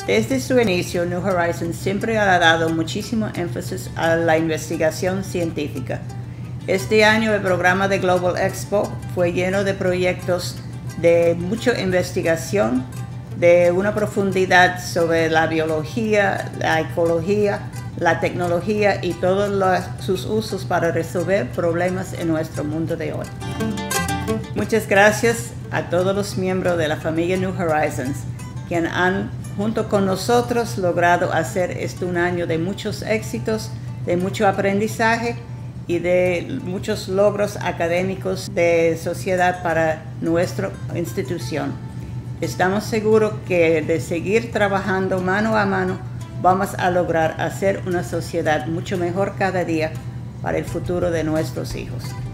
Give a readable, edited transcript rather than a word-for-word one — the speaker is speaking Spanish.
Desde su inicio, New Horizons siempre ha dado muchísimo énfasis a la investigación científica. Este año el programa de Global Expo fue lleno de proyectos de mucha investigación, de una profundidad sobre la biología, la ecología, la tecnología y todos sus usos para resolver problemas en nuestro mundo de hoy. Muchas gracias a todos los miembros de la familia New Horizons, quienes han, junto con nosotros, logrado hacer esto un año de muchos éxitos, de mucho aprendizaje y de muchos logros académicos de sociedad para nuestra institución. Estamos seguros que de seguir trabajando mano a mano vamos a lograr hacer una sociedad mucho mejor cada día para el futuro de nuestros hijos.